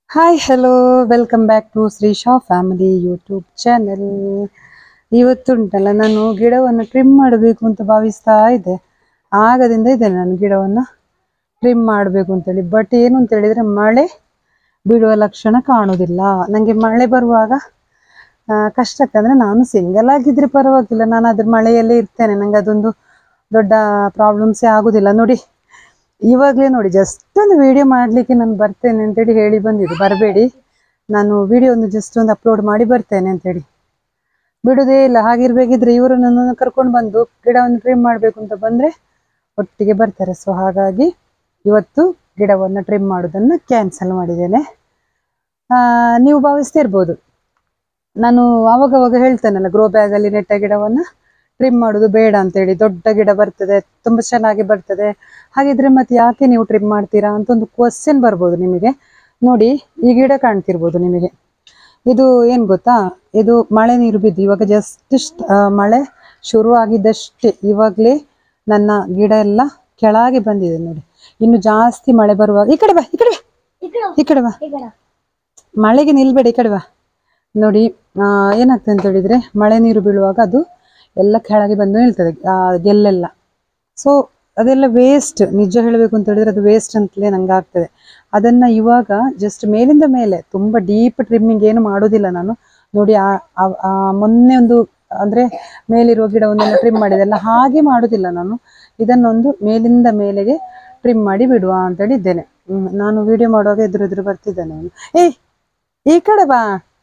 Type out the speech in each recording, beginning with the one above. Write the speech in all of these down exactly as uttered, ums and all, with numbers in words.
Hi hello welcome back to Shreesha family YouTube channel. ಇವತ್ತುಂಟಲ್ಲ ನಾನು ಗಿಡವನ್ನು ಟ್ರಿಮ್ ಮಾಡಬೇಕು ಅಂತ ಭಾವಿಸ್ತಾ ಇದ್ದೆ. ಆಗದಿಂದ ಇದೆ ನಾನು ಗಿಡವನ್ನು ಟ್ರಿಮ್ ಮಾಡಬೇಕು ಅಂತೇಳಿ. ಬಟ್ ಏನು ಅಂತ ಹೇಳಿದರೆ ಮಳೆ ಬೀಳುವ ಲಕ್ಷಣ ಕಾಣುವುದಿಲ್ಲ. ನನಗೆ ಮಳೆ ಬರುವಾಗ ಕಷ್ಟ ಆಗ್ತದೆ. ಅಂದರೆ ನಾನು ಸಿಂಗಲ್ ಆಗಿದ್ದರೆ ಪರವಾಗಿಲ್ಲ, ನಾನು ಅದ್ರ ಮಳೆಯಲ್ಲೇ ಇರ್ತೇನೆ, ನನಗೆ ಅದೊಂದು ದೊಡ್ಡ ಪ್ರಾಬ್ಲಮ್ಸೇ ಆಗೋದಿಲ್ಲ. ನೋಡಿ ಇವಾಗಲೇ ನೋಡಿ ಜಸ್ಟ್ ಒಂದು ವಿಡಿಯೋ ಮಾಡಲಿಕ್ಕೆ ನಾನು ಬರ್ತೇನೆ ಅಂತೇಳಿ ಹೇಳಿ ಬಂದಿದ್ದು. ಬರಬೇಡಿ, ನಾನು ವಿಡಿಯೋ ಒಂದು ಜಸ್ಟ್ ಒಂದು ಅಪ್ಲೋಡ್ ಮಾಡಿ ಬರ್ತೇನೆ ಅಂತೇಳಿ ಬಿಡೋದೇ ಇಲ್ಲ. ಹಾಗಿರ್ಬೇಕಿದ್ರೆ ಇವರು ನನ್ನನ್ನು ಕರ್ಕೊಂಡು ಬಂದು ಗಿಡವನ್ನು ಟ್ರಿಮ್ ಮಾಡಬೇಕು ಅಂತ ಬಂದರೆ ಒಟ್ಟಿಗೆ ಬರ್ತಾರೆ. ಸೊ ಹಾಗಾಗಿ ಇವತ್ತು ಗಿಡವನ್ನು ಟ್ರಿಮ್ ಮಾಡೋದನ್ನು ಕ್ಯಾನ್ಸಲ್ ಮಾಡಿದ್ದೇನೆ. ನೀವು ಭಾವಿಸ್ತಿರ್ಬೋದು, ನಾನು ಆವಾಗವಾಗ ಹೇಳ್ತೇನಲ್ಲ ಗ್ರೋ ಬ್ಯಾಗಲ್ಲಿ ನೆಟ್ಟ ಗಿಡವನ್ನು ಟ್ರಿಮ್ ಮಾಡೋದು ಬೇಡ ಅಂತೇಳಿ. ದೊಡ್ಡ ಗಿಡ ಬರ್ತದೆ, ತುಂಬ ಚೆನ್ನಾಗಿ ಬರ್ತದೆ, ಹಾಗಿದ್ರೆ ಮತ್ತೆ ಯಾಕೆ ನೀವು ಟ್ರಿಮ್ ಮಾಡ್ತೀರಾ ಅಂತ ಒಂದು ಕ್ವಶನ್ ಬರ್ಬೋದು ನಿಮಗೆ. ನೋಡಿ ಈ ಗಿಡ ಕಾಣ್ತಿರ್ಬೋದು ನಿಮಗೆ, ಇದು ಏನು ಗೊತ್ತಾ, ಇದು ಮಳೆ ನೀರು ಬಿದ್ದು ಇವಾಗ ಜಸ್ಟ್ ಮಳೆ ಶುರು ಆಗಿದ್ದಷ್ಟೇ ಇವಾಗಲೇ ನನ್ನ ಗಿಡ ಎಲ್ಲ ಕೆಳಗೆ ಬಂದಿದೆ. ನೋಡಿ ಇನ್ನು ಜಾಸ್ತಿ ಮಳೆ ಬರುವಾಗ ಈ ಕಡೆ ಬಾ, ಈ ಕಡೆ ಬಾ, ಈ ಕಡೆ ಬಾ, ಮಳೆಗೆ ನಿಲ್ಬೇಡ, ಈ ಕಡೆ ಬಾ. ನೋಡಿ ಏನಾಗ್ತದೆ ಅಂತ ಹೇಳಿದರೆ ಮಳೆ ನೀರು ಬೀಳುವಾಗ ಅದು ಎಲ್ಲ ಕೆಳಗೆ ಬಂದು ನಿಲ್ತದೆ, ಗೆಲ್ಲೆಲ್ಲ. ಸೊ ಅದೆಲ್ಲ ವೇಸ್ಟ್. ನಿಜ ಹೇಳಬೇಕು ಅಂತ ಹೇಳಿದ್ರೆ ಅದು ವೇಸ್ಟ್ ಅಂತಲೇ ನಂಗೆ ಆಗ್ತದೆ. ಅದನ್ನು ಇವಾಗ ಜಸ್ಟ್ ಮೇಲಿಂದ ಮೇಲೆ ತುಂಬ ಡೀಪ್ ಟ್ರಿಮ್ಮಿಂಗ್ ಏನು ಮಾಡೋದಿಲ್ಲ ನಾನು. ನೋಡಿ ಆ ಮೊನ್ನೆ ಒಂದು ಅಂದರೆ ಮೇಲಿರುವ ಗಿಡವನ್ನೆಲ್ಲ ಟ್ರಿಮ್ ಮಾಡಿದೆಲ್ಲ ಹಾಗೆ ಮಾಡೋದಿಲ್ಲ ನಾನು. ಇದನ್ನೊಂದು ಮೇಲಿಂದ ಮೇಲೆಗೆ ಟ್ರಿಮ್ ಮಾಡಿ ಬಿಡುವ ಅಂತೇಳಿ ಇದ್ದೇನೆ. ನಾನು ವಿಡಿಯೋ ಮಾಡುವಾಗ ಎದುರು ಎದುರು ಬರ್ತಿದ್ದೇನೆ ಅವನು. ಏಯ್ ಈ ಕಡೆ ಬಾ,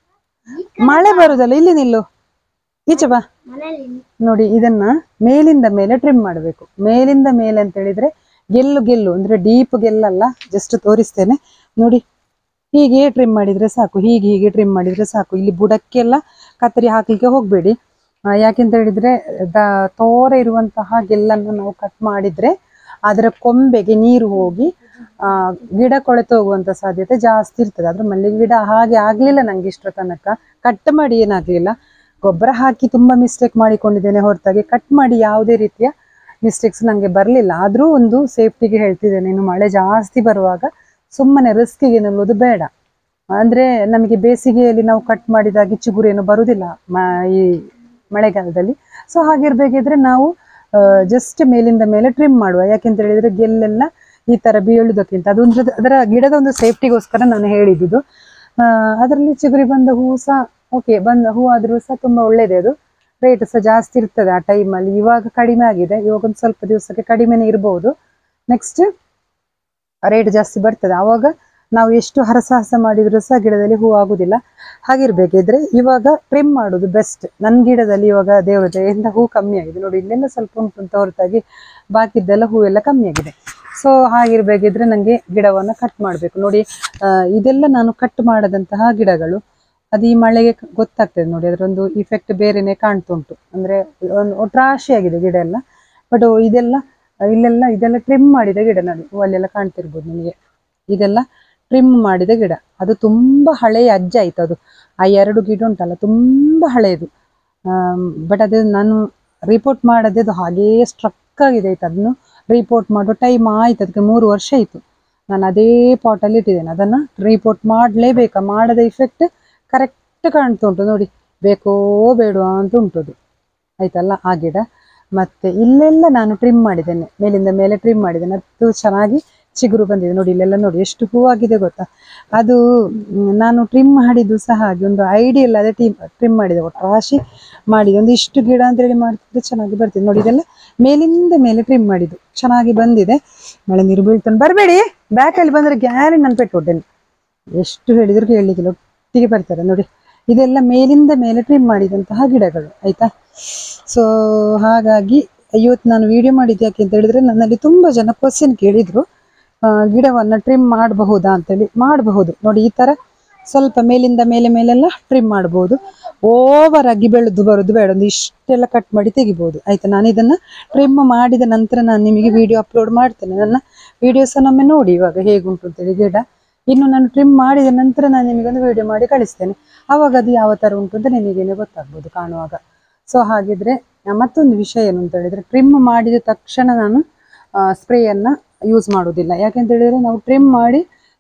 ಮಳೆ ಬರುದಲ್ಲ, ಇಲ್ಲಿ ನಿಲ್ಲು, ಈಚೆ ಬಾ. ನೋಡಿ ಇದನ್ನ ಮೇಲಿಂದ ಮೇಲೆ ಟ್ರಿಮ್ ಮಾಡಬೇಕು. ಮೇಲಿಂದ ಮೇಲೆ ಅಂತ ಹೇಳಿದ್ರೆ ಗೆಲ್ಲು ಗೆಲ್ಲು ಅಂದ್ರೆ ಡೀಪ್ ಗೆಲ್ಲಲ್ಲ, ಜಸ್ಟ್ ತೋರಿಸ್ತೇನೆ ನೋಡಿ. ಹೀಗೆ ಟ್ರಿಮ್ ಮಾಡಿದ್ರೆ ಸಾಕು, ಹೀಗೆ ಹೀಗೆ ಟ್ರಿಮ್ ಮಾಡಿದ್ರೆ ಸಾಕು. ಇಲ್ಲಿ ಬುಡಕ್ಕೆಲ್ಲ ಕತ್ತರಿ ಹಾಕ್ಲಿಕ್ಕೆ ಹೋಗ್ಬೇಡಿ. ಯಾಕೆಂತ ಹೇಳಿದ್ರೆ ದ ತೋರ ಇರುವಂತಹ ಗೆಲ್ಲನ್ನು ನಾವು ಕಟ್ ಮಾಡಿದ್ರೆ ಅದರ ಕೊಂಬೆಗೆ ನೀರು ಹೋಗಿ ಆ ಗಿಡ ಕೊಳೆತು ಹೋಗುವಂತ ಸಾಧ್ಯತೆ ಜಾಸ್ತಿ ಇರ್ತದೆ. ಆದ್ರೆ ಮಲ್ಲಿಗೆ ಗಿಡ ಹಾಗೆ ಆಗ್ಲಿಲ್ಲ ನಂಗೆ ಇಷ್ಟರ ತನಕ. ಕಟ್ ಮಾಡಿ ಏನಾಗ್ಲಿಲ್ಲ, ಗೊಬ್ಬರ ಹಾಕಿ ತುಂಬಾ ಮಿಸ್ಟೇಕ್ ಮಾಡಿಕೊಂಡಿದ್ದೇನೆ ಹೊರತಾಗಿ ಕಟ್ ಮಾಡಿ ಯಾವುದೇ ರೀತಿಯ ಮಿಸ್ಟೇಕ್ಸ್ ನನಗೆ ಬರಲಿಲ್ಲ. ಆದರೂ ಒಂದು ಸೇಫ್ಟಿಗೆ ಹೇಳ್ತಿದ್ದೇನೆ, ಇನ್ನು ಮಳೆ ಜಾಸ್ತಿ ಬರುವಾಗ ಸುಮ್ಮನೆ ರಿಸ್ಕಿಗೆ ನಿಲ್ಲೋದು ಬೇಡ. ಅಂದರೆ ನಮಗೆ ಬೇಸಿಗೆಯಲ್ಲಿ ನಾವು ಕಟ್ ಮಾಡಿದಾಗಿ ಚಿಗುರೇನು ಬರುವುದಿಲ್ಲ ಈ ಮಳೆಗಾಲದಲ್ಲಿ. ಸೊ ಹಾಗಿರ್ಬೇಕಿದ್ರೆ ನಾವು ಜಸ್ಟ್ ಮೇಲಿಂದ ಮೇಲೆ ಟ್ರಿಮ್ ಮಾಡುವ. ಯಾಕೆಂತ ಹೇಳಿದ್ರೆ ಗೆಲ್ಲೆಲ್ಲ ಈ ಥರ ಬೀಳುವುದಕ್ಕಿಂತ ಅದೊಂದು ಅದರ ಗಿಡದ ಒಂದು ಸೇಫ್ಟಿಗೋಸ್ಕರ ನಾನು ಹೇಳಿದ್ದು. ಅದರಲ್ಲಿ ಚಿಗುರಿ ಬಂದ ಹೂವು ಸಹ ಓಕೆ, ಬಂದ ಹೂ ಆದರೂ ಸಹ ತುಂಬ ಒಳ್ಳೆಯದೇ. ಅದು ರೇಟ್ ಸಹ ಜಾಸ್ತಿ ಇರ್ತದೆ ಆ ಟೈಮಲ್ಲಿ. ಇವಾಗ ಕಡಿಮೆ ಆಗಿದೆ, ಇವಾಗ ಒಂದು ಸ್ವಲ್ಪ ದಿವಸಕ್ಕೆ ಕಡಿಮೆನೇ ಇರ್ಬೋದು. ನೆಕ್ಸ್ಟ್ ರೇಟ್ ಜಾಸ್ತಿ ಬರ್ತದೆ. ಆವಾಗ ನಾವು ಎಷ್ಟು ಹರಸಾಹಸ ಮಾಡಿದರೂ ಸಹ ಗಿಡದಲ್ಲಿ ಹೂ ಆಗುದಿಲ್ಲ. ಹಾಗಿರ್ಬೇಕಿದ್ರೆ ಇವಾಗ ಟ್ರಿಮ್ ಮಾಡೋದು ಬೆಸ್ಟ್. ನನ್ನ ಗಿಡದಲ್ಲಿ ಇವಾಗ ದೇವರ ದಯೆಯಿಂದ ಹೂ ಕಮ್ಮಿ ಆಗಿದೆ. ನೋಡಿ ಇಲ್ಲೆಲ್ಲ ಸ್ವಲ್ಪ ಉಂಟು ಅಂತ ಹೊರತಾಗಿ ಬಾಕಿದ್ದೆಲ್ಲ ಹೂ ಎಲ್ಲ ಕಮ್ಮಿ ಆಗಿದೆ. ಸೊ ಹಾಗಿರ್ಬೇಕಿದ್ರೆ ನನಗೆ ಗಿಡವನ್ನು ಕಟ್ ಮಾಡಬೇಕು. ನೋಡಿ ಇದೆಲ್ಲ ನಾನು ಕಟ್ ಮಾಡದಂತಹ ಗಿಡಗಳು. ಅದು ಈ ಮಳೆಗೆ ಗೊತ್ತಾಗ್ತದೆ ನೋಡಿ, ಅದರೊಂದು ಇಫೆಕ್ಟ್ ಬೇರೆನೆ ಕಾಣ್ತುಂಟು. ಅಂದರೆ ಒಂದು ರಾಶಿಯಾಗಿದೆ ಗಿಡ ಎಲ್ಲ. ಬಟ್ ಇದೆಲ್ಲ ಇಲ್ಲೆಲ್ಲ ಇದೆಲ್ಲ ಟ್ರಿಮ್ ಮಾಡಿದ ಗಿಡ. ನೋಡಿ ಅಲ್ಲೆಲ್ಲ ಕಾಣ್ತಿರ್ಬೋದು ನಿಮಗೆ, ಇದೆಲ್ಲ ಟ್ರಿಮ್ ಮಾಡಿದ ಗಿಡ. ಅದು ತುಂಬ ಹಳೆಯ ಅಜ್ಜ ಆಯ್ತು. ಅದು ಆ ಎರಡು ಗಿಡ ಉಂಟಲ್ಲ ತುಂಬ ಹಳೆಯದು. ಬಟ್ ಅದು ನಾನು ರಿಪೋರ್ಟ್ ಮಾಡದೆ ಅದು ಹಾಗೇ ಸ್ಟ್ರಕ್ ಆಗಿದೆ ಆಯ್ತು. ಅದನ್ನು ರಿಪೋರ್ಟ್ ಮಾಡೋ ಟೈಮ್ ಆಯ್ತು, ಅದಕ್ಕೆ ಮೂರು ವರ್ಷ ಆಯಿತು. ನಾನು ಅದೇ ಪಾಟಲ್ಲಿ ಇಟ್ಟಿದ್ದೇನೆ. ಅದನ್ನು ರಿಪೋರ್ಟ್ ಮಾಡಲೇಬೇಕಾ, ಮಾಡದ ಇಫೆಕ್ಟ್ ಕರೆಕ್ಟ್ ಕಾಣ್ತಾ ಉಂಟು ನೋಡಿ. ಬೇಕೋ ಬೇಡವಾ ಅಂತ ಉಂಟದು ಆಯ್ತಲ್ಲ ಆ ಗಿಡ. ಮತ್ತೆ ಇಲ್ಲೆಲ್ಲ ನಾನು ಟ್ರಿಮ್ ಮಾಡಿದ್ದೇನೆ, ಮೇಲಿಂದ ಮೇಲೆ ಟ್ರಿಮ್ ಮಾಡಿದ್ದೇನೆ. ಅದು ಚೆನ್ನಾಗಿ ಚಿಗುರು ಬಂದಿದೆ. ನೋಡಿ ಇಲ್ಲೆಲ್ಲ ನೋಡಿ ಎಷ್ಟು ಹೂವಾಗಿದೆ ಗೊತ್ತಾ. ಅದು ನಾನು ಟ್ರಿಮ್ ಮಾಡಿದ್ದು ಸಹ ಹಾಗೆ ಒಂದು ಐಡಿಯಲ್ ಅದೇ ಟೀಮ್ ಟ್ರಿಮ್ ಮಾಡಿದೆ, ಒಟ್ರಾಶಿ ಮಾಡಿದೆ. ಒಂದು ಇಷ್ಟು ಗಿಡ ಅಂತೇಳಿ ಮಾಡ್ತಿದ್ರೆ ಚೆನ್ನಾಗಿ ಬರ್ತಿದೆ. ನೋಡಿ ಇದೆಲ್ಲ ಮೇಲಿಂದ ಮೇಲೆ ಟ್ರಿಮ್ ಮಾಡಿದ್ದು ಚೆನ್ನಾಗಿ ಬಂದಿದೆ. ಮಳೆ ನೀರು ಬೀಳ್ತಾನೆ, ಬರಬೇಡಿ, ಬ್ಯಾಕಲ್ಲಿ ಬಂದರೆ ಗ್ಯಾರಿ ನಾನು ಪೆಟ್ಟುಕೊಟ್ಟೇನೆ. ಎಷ್ಟು ಹೇಳಿದ್ರು ಕೇಳಲಿಕ್ಕಿಲ್ಲ, ಒಟ್ಟಿಗೆ ಬರ್ತಾರೆ. ನೋಡಿ ಇದೆಲ್ಲ ಮೇಲಿಂದ ಮೇಲೆ ಟ್ರಿಮ್ ಮಾಡಿದಂತಹ ಗಿಡಗಳು ಆಯ್ತಾ. ಸೊ ಹಾಗಾಗಿ ಇವತ್ತು ನಾನು ವಿಡಿಯೋ ಮಾಡಿದ್ದು ಯಾಕೆ ಅಂತ ಹೇಳಿದ್ರೆ, ನನ್ನಲ್ಲಿ ತುಂಬ ಜನ ಕ್ವಶನ್ ಕೇಳಿದ್ರು, ಗಿಡವನ್ನು ಟ್ರಿಮ್ ಮಾಡಬಹುದಾ ಅಂತೇಳಿ. ಮಾಡಬಹುದು ನೋಡಿ, ಈ ಥರ ಸ್ವಲ್ಪ ಮೇಲಿಂದ ಮೇಲೆ ಮೇಲೆಲ್ಲ ಟ್ರಿಮ್ ಮಾಡ್ಬೋದು. ಓವರ್ ಆಗಿ ಬೆಳೆದು ಬರೋದು ಬೇಡ, ಒಂದು ಇಷ್ಟೆಲ್ಲ ಕಟ್ ಮಾಡಿ ತೆಗಿಬೋದು ಆಯ್ತಾ. ನಾನು ಇದನ್ನು ಟ್ರಿಮ್ ಮಾಡಿದ ನಂತರ ನಾನು ನಿಮಗೆ ವಿಡಿಯೋ ಅಪ್ಲೋಡ್ ಮಾಡ್ತೇನೆ. ನನ್ನ ವಿಡಿಯೋಸನ್ನೊಮ್ಮೆ ನೋಡಿ ಇವಾಗ ಹೇಗುಂಟು ಅಂತೇಳಿ ಗಿಡ. ಇನ್ನು ನಾನು ಟ್ರಿಮ್ ಮಾಡಿದ ನಂತರ ನಾನು ನಿಮಗೊಂದು ವಿಡಿಯೋ ಮಾಡಿ ಕಳಿಸ್ತೇನೆ. ಆವಾಗ ಅದು ಯಾವ ಥರ ಉಂಟು ಅಂತ ನಿಮಗೇನೆ ಗೊತ್ತಾಗ್ಬೋದು ಕಾಣುವಾಗ. ಸೊ ಹಾಗಿದ್ರೆ ಮತ್ತೊಂದು ವಿಷಯ ಏನು ಅಂತ ಹೇಳಿದರೆ, ಟ್ರಿಮ್ ಮಾಡಿದ ತಕ್ಷಣ ನಾನು ಸ್ಪ್ರೇಯನ್ನು ಯೂಸ್ ಮಾಡೋದಿಲ್ಲ. ಯಾಕೆಂತ ಹೇಳಿದರೆ ನಾವು ಟ್ರಿಮ್ ಮಾಡಿ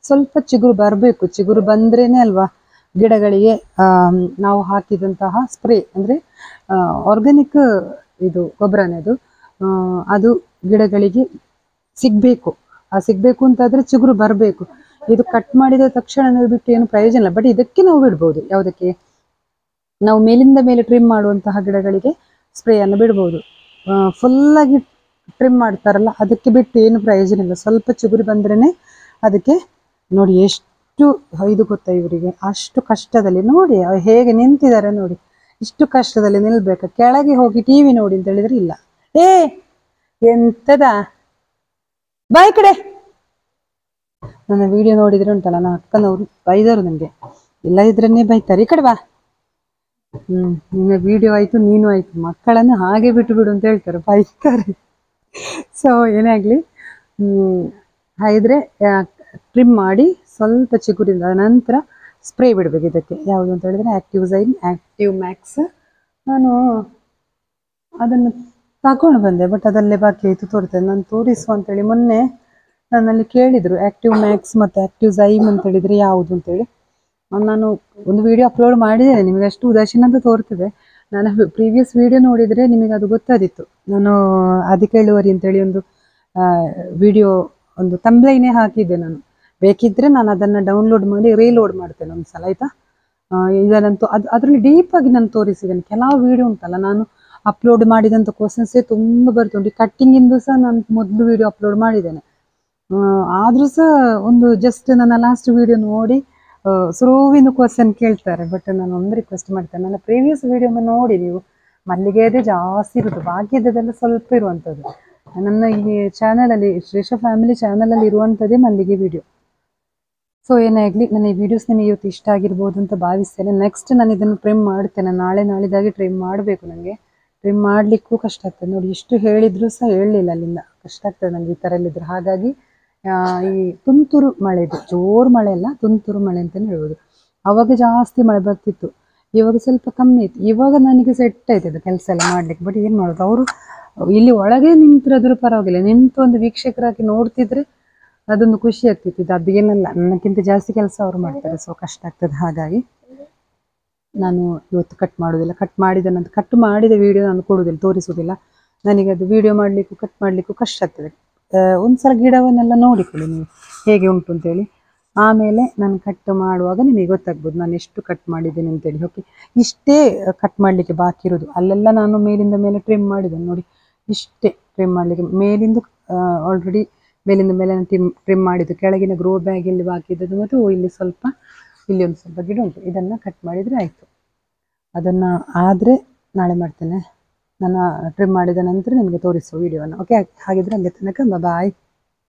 ಸ್ವಲ್ಪ ಚಿಗುರು ಬರಬೇಕು. ಚಿಗುರು ಬಂದ್ರೇನೆ ಅಲ್ವಾ ಗಿಡಗಳಿಗೆ ನಾವು ಹಾಕಿದಂತಹ ಸ್ಪ್ರೇ ಅಂದರೆ ಆರ್ಗ್ಯಾನಿಕ್ ಇದು ಗೊಬ್ಬರನೇ ಅದು ಅದು ಗಿಡಗಳಿಗೆ ಸಿಗಬೇಕು. ಆ ಸಿಗಬೇಕು ಅಂತಾದರೆ ಚಿಗುರು ಬರಬೇಕು. ಇದು ಕಟ್ ಮಾಡಿದ ತಕ್ಷಣ ಬಿಟ್ಟು ಏನು ಪ್ರಯೋಜನ ಇಲ್ಲ. ಬಟ್ ಇದಕ್ಕೆ ನಾವು ಬಿಡ್ಬೋದು. ಯಾವುದಕ್ಕೆ? ನಾವು ಮೇಲಿಂದ ಮೇಲೆ ಟ್ರಿಮ್ ಮಾಡುವಂತಹ ಗಿಡಗಳಿಗೆ ಸ್ಪ್ರೇಯನ್ನು ಬಿಡ್ಬೋದು. ಫುಲ್ಲಾಗಿ ಟ್ರಿಮ್ ಮಾಡ್ತಾರಲ್ಲ ಅದಕ್ಕೆ ಬಿಟ್ಟು ಏನು ಪ್ರಯೋಜನ ಇಲ್ಲ. ಸ್ವಲ್ಪ ಚಿಗುರು ಬಂದ್ರೇ ಅದಕ್ಕೆ ನೋಡಿ ಎಷ್ಟು ಇದು ಗೊತ್ತಾ ಇವರಿಗೆ, ಅಷ್ಟು ಕಷ್ಟದಲ್ಲಿ ನೋಡಿ ಹೇಗೆ ನಿಂತಿದ್ದಾರೆ ನೋಡಿ. ಇಷ್ಟು ಕಷ್ಟದಲ್ಲಿ ನಿಲ್ಬೇಕು. ಕೆಳಗೆ ಹೋಗಿ ಟಿ ವಿ ನೋಡಿ ಅಂತ ಹೇಳಿದ್ರೆ ಇಲ್ಲ. ಏ ಎಂತದ ಬಾಯ್ ಕಡೆ. ನನ್ನ ವಿಡಿಯೋ ನೋಡಿದ್ರೆ ಉಂಟಲ್ಲ, ನನ್ನ ಅಕ್ಕನವರು ಬೈದರು ನನಗೆ, ಇಲ್ಲದಿದ್ರನ್ನೇ ಬೈತಾರೆ. ಈ ಕಡೆ ಬಾ. ಹ್ಮ್ ನಿನ್ನ ವಿಡಿಯೋ ಆಯ್ತು, ನೀನು ಆಯ್ತು, ಮಕ್ಕಳನ್ನು ಹಾಗೆ ಬಿಟ್ಟು ಬಿಡು ಅಂತ ಹೇಳ್ತಾರೆ, ಬೈತಾರೆ. ಸೊ ಏನೇ ಆಗಲಿ, ಹ್ಮ್ ಹಾಗಿದ್ರೆ ಟ್ರಿಮ್ ಮಾಡಿ ಸ್ವಲ್ಪ ಚಿಗುರಿಂದ ನಂತರ ಸ್ಪ್ರೇ ಬಿಡಬೇಕು. ಇದಕ್ಕೆ ಯಾವುದು ಅಂತ ಹೇಳಿದ್ರೆ ಆಕ್ಟಿವ್ ಝೈನ್ ಆಕ್ಟಿವ್ ಮ್ಯಾಕ್ಸ್. ನಾನು ಅದನ್ನು ತಗೊಂಡು ಬಂದೆ, ಬಟ್ ಅದಲ್ಲೇ ಬಾಕಿ ಆಯಿತು. ತೋರ್ತೇನೆ ನಾನು ತೋರಿಸುವ ಅಂತೇಳಿ ಮೊನ್ನೆ ನನ್ನಲ್ಲಿ ಕೇಳಿದರು ಆಕ್ಟಿವ್ ಮ್ಯಾಕ್ಸ್ ಮತ್ತು ಆಕ್ಟಿವ್ ಝೈಮ್ ಅಂತ ಹೇಳಿದರೆ ಯಾವುದು ಅಂತೇಳಿ. ನಾನು ಒಂದು ವಿಡಿಯೋ ಅಪ್ಲೋಡ್ ಮಾಡಿದ್ದೇನೆ, ನಿಮಗೆ ಅಷ್ಟು ಉದಾಸೀನ ಅಂತ ತೋರ್ತದೆ. ನಾನು ಪ್ರೀವಿಯಸ್ ವಿಡಿಯೋ ನೋಡಿದರೆ ನಿಮಗೆ ಅದು ಗೊತ್ತಾದಿತ್ತು. ನಾನು ಅಧಿಕ ಇಳುವರಿ ಅಂತೇಳಿ ಒಂದು ವಿಡಿಯೋ ಒಂದು ತಂಬ್ಲೈನೇ ಹಾಕಿದ್ದೆ. ನಾನು ಬೇಕಿದ್ದರೆ ನಾನು ಅದನ್ನು ಡೌನ್ಲೋಡ್ ಮಾಡಿ ರೀಲೋಡ್ ಮಾಡ್ತೇನೆ ಒಂದು ಸಲ, ಆಯಿತಾ? ಇದನ್ನಂತೂ ಅದು ಅದರಲ್ಲಿ ಡೀಪಾಗಿ ನಾನು ತೋರಿಸಿದ್ದೇನೆ. ಕೆಲವು ವಿಡಿಯೋ ಉಂಟಲ್ಲ, ನಾನು ಅಪ್ಲೋಡ್ ಮಾಡಿದಂಥ ಕ್ವಶನ್ಸೇ ತುಂಬ ಬರ್ತುಂಟು. ಕಟ್ಟಿಂಗಿಂದು ಸಹ ನಾನು ಮೊದಲು ವಿಡಿಯೋ ಅಪ್ಲೋಡ್ ಮಾಡಿದ್ದೇನೆ. ಆದರೂ ಸಹ ಒಂದು ಜಸ್ಟ್ ನನ್ನ ಲಾಸ್ಟ್ ವಿಡಿಯೋ ನೋಡಿ ಸುರುವಿನ ಕ್ವಶನ್ ಕೇಳ್ತಾರೆ. ಬಟ್ ನಾನು ಒಂದು ರಿಕ್ವೆಸ್ಟ್ ಮಾಡ್ತೇನೆ, ನನ್ನ ಪ್ರೀವಿಯಸ್ ವಿಡಿಯೋ ನೋಡಿ ನೀವು. ಮಲ್ಲಿಗೆದೇ ಜಾಸ್ತಿ ಇರೋದು, ಬಾಕಿದ್ದೆಲ್ಲ ಸ್ವಲ್ಪ ಇರುವಂಥದ್ದು. ನನ್ನ ಈ ಚಾನಲಲ್ಲಿ ಶ್ರೀಶಾ ಫ್ಯಾಮಿಲಿ ಚಾನಲಲ್ಲಿ ಇರುವಂಥದ್ದೇ ಮಲ್ಲಿಗೆ ವಿಡಿಯೋ. ಸೊ ಏನೇ ಆಗಲಿ, ನನ್ನ ಈ ವಿಡಿಯೋಸ್ ನಿಮಗೆ ಇವತ್ತು ಇಷ್ಟ ಆಗಿರ್ಬೋದು ಅಂತ ಭಾವಿಸ್ತೇನೆ. ನೆಕ್ಸ್ಟ್ ನಾನು ಇದನ್ನು ಟ್ರಿಮ್ ಮಾಡ್ತೇನೆ, ನಾಳೆ ನಾಳಿದಾಗಿ ಟ್ರಿಮ್ ಮಾಡಬೇಕು. ನನಗೆ ಟ್ರಿಮ್ ಮಾಡಲಿಕ್ಕೂ ಕಷ್ಟ ಆಗ್ತದೆ ನೋಡಿ. ಇಷ್ಟು ಹೇಳಿದರೂ ಸಹ ಹೇಳಲಿಲ್ಲ, ಅಲ್ಲಿಂದ ಕಷ್ಟ ಆಗ್ತದೆ ನನಗೆ ಈ ಥರ ಎಲ್ಲಿದ್ರು. ಹಾಗಾಗಿ ಈ ತುಂತುರು ಮಳೆ ಇದೆ, ಜೋರು ಮಳೆ ಅಲ್ಲ, ತುಂತುರು ಮಳೆ ಅಂತಲೇ ಹೇಳ್ಬೋದು. ಆವಾಗ ಜಾಸ್ತಿ ಮಳೆ ಬರ್ತಿತ್ತು, ಇವಾಗ ಸ್ವಲ್ಪ ಕಮ್ಮಿ ಆಯಿತು. ಇವಾಗ ನನಗೆ ಸೆಟ್ ಆಯ್ತದೆ ಕೆಲಸ ಎಲ್ಲ ಮಾಡಲಿಕ್ಕೆ. ಬಟ್ ಏನು ಮಾಡೋದು, ಅವರು ಇಲ್ಲಿ ಒಳಗೆ ನಿಂತಿರೋದ್ರ ಪರವಾಗಿಲ್ಲ, ನಿಂತು ಒಂದು ವೀಕ್ಷಕರಾಗಿ ನೋಡ್ತಿದ್ರೆ ಅದೊಂದು ಖುಷಿ ಆಗ್ತಿತ್ತು. ಇದು ಅದು ಏನಲ್ಲ, ನನಗಿಂತ ಜಾಸ್ತಿ ಕೆಲಸ ಅವರು ಮಾಡ್ತಾರೆ. ಸೊ ಕಷ್ಟ ಆಗ್ತದೆ. ಹಾಗಾಗಿ ನಾನು ಇವತ್ತು ಕಟ್ ಮಾಡೋದಿಲ್ಲ. ಕಟ್ ಮಾಡಿದ ನಂತರ ಕಟ್ ಮಾಡಿದ ವಿಡಿಯೋ ನಾನು ಕೊಡೋದಿಲ್ಲ, ತೋರಿಸೋದಿಲ್ಲ. ನನಗೆ ಅದು ವಿಡಿಯೋ ಮಾಡಲಿಕ್ಕೂ ಕಟ್ ಮಾಡಲಿಕ್ಕೂ ಕಷ್ಟ ಆಗ್ತದೆ. ಒಂದ್ಸಲ ಗಿಡವನ್ನೆಲ್ಲ ನೋಡಿಕೊಳ್ಳಿ ನೀವು ಹೇಗೆ ಉಂಟು ಅಂತೇಳಿ. ಆಮೇಲೆ ನಾನು ಕಟ್ ಮಾಡುವಾಗ ನಿಮಗೆ ಗೊತ್ತಾಗ್ಬೋದು ನಾನು ಎಷ್ಟು ಕಟ್ ಮಾಡಿದ್ದೇನೆ ಅಂತೇಳಿ. ಓಕೆ, ಇಷ್ಟೇ ಕಟ್ ಮಾಡಲಿಕ್ಕೆ ಬಾಕಿ ಇರೋದು. ಅಲ್ಲೆಲ್ಲ ನಾನು ಮೇಲಿಂದ ಮೇಲೆ ಟ್ರಿಮ್ ಮಾಡಿದ್ದೇನೆ ನೋಡಿ. ಇಷ್ಟೇ ಟ್ರಿಮ್ ಮಾಡಲಿಕ್ಕೆ, ಮೇಲಿಂದ ಆಲ್ರೆಡಿ ಮೇಲಿಂದ ಮೇಲೆ ನಾನು ಟ್ರಿಮ್ ಟ್ರಿಮ್ ಮಾಡಿದ್ದು. ಕೆಳಗಿನ ಗ್ರೋ ಬ್ಯಾಗಲ್ಲಿ ಬಾಕಿ ಇದ್ದದ್ದು ಮತ್ತು ಇಲ್ಲಿ ಸ್ವಲ್ಪ, ಇಲ್ಲಿ ಒಂದು ಸ್ವಲ್ಪ ಗಿಡ ಉಂಟು, ಇದನ್ನು ಕಟ್ ಮಾಡಿದರೆ ಆಯಿತು. ಅದನ್ನು ಆದರೆ ನಾಳೆ ಮಾಡ್ತೇನೆ. ನಾನು ಟ್ರಿಮ್ ಮಾಡಿದ ನಂತರ ನಿಮಗೆ ತೋರಿಸುವ ವಿಡಿಯೋನ. ಓಕೆ, ಹಾಗಿದ್ರೆ ಅಲ್ಲಿ ತನಕ ಬಾಯ್.